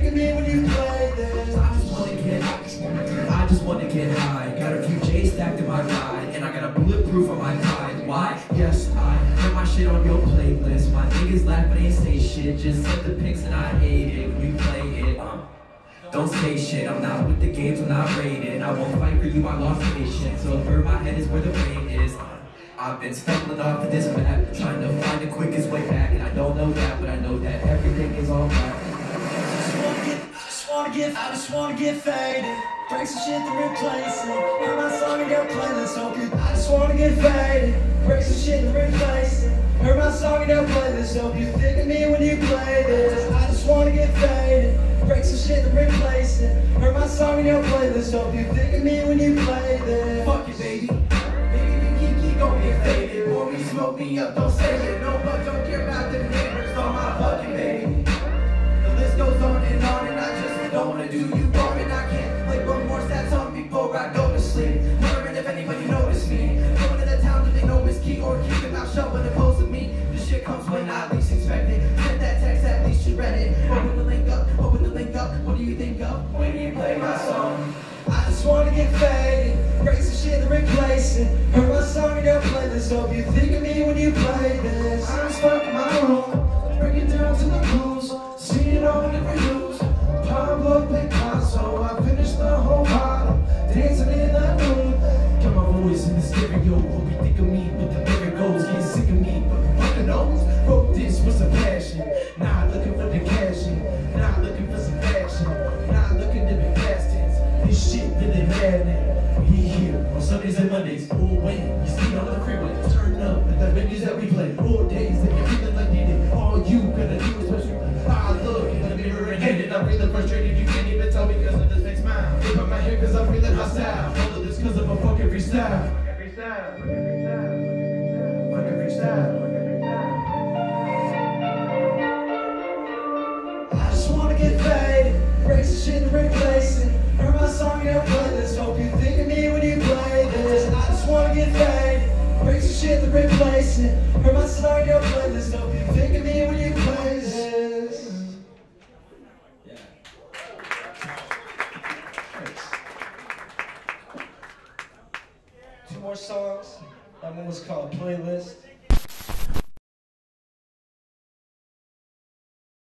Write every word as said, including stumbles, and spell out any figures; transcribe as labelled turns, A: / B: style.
A: of me when you play this.
B: I just wanna get, I just wanna get, I just wanna get high. Got a few J's stacked in my ride, and I got a bulletproof on my ride. Why? Yes, I put my shit on your playlist. My niggas laugh but ain't say shit. Just send the pics and I hate it when you play it. Uh, don't say shit, I'm not with the games when I rate it. I won't fight for you, I lost patience. So where my head is where the pain is. Uh, I've been stumbling off of this map, trying to find the quickest way back. And I don't know that, but I know that everything is alright.
A: I just wanna get, I just wanna get faded. Break some shit to replace it. Hear my song in your playlist, hope you. I just wanna get faded. Break some shit to replace it. Hear my song in your playlist, hope you think of me when you play this. I just wanna get faded. Break some shit to replace it. Hear my song in your playlist, hope you think of me when you play this.
B: Fuck it, baby. Baby, keep, keep gon' get faded. Pour me, smoke me up, don't say it. No, but don't care about the neighbors on my fucking baby. The list goes on and on, and I just don't wanna do you wrong, and I can't play one more stats on before I go to sleep. Wondering if anybody noticed me. Going to the town, do they know Miss Key or keep their mouth shut when it pulls with me? This shit comes when I least expect it. Send that text, at least you read it. Open the link up, open the link up. What do you think of when you play my song?
A: I just wanna get faded. Break some shit to replace it. Hear my song in your playlist, hope you think of me when you play this.
C: I'm stuck in my room, break it down to the blues, see it on every news. Pablo Picasso, I finished the whole bottle, dancing in that room. Got my voice in the stereo, hope you think of me, but the there it goes, get sick of me. But fucking knows, wrote this with some passion. Not looking for the cash in, not looking for some fashion, not looking to be past tense. This shit really maddening. We here on Sundays and Mondays, all way. You see on the freeway, turn up at the venues that we play. All days that you're feeling like needed. All you gotta do is push me. I look in the mirror and hate it. I'm feeling frustrated, you can't even tell me cause of this fake smile. Tip on my hair cause I'm feeling hostile. All of this cause of a fucking freestyle. Fucking freestyle, fucking freestyle, fucking freestyle.
A: I just wanna get faded. Break some shit to replace it. Hear my song in your playlist, hope you think of me when you play this. I just wanna get faded. Break some shit to replace it. Hear my song in your playlist, hope you think of me when you play this.
C: Yeah.
A: Two more songs. That one was called Playlist.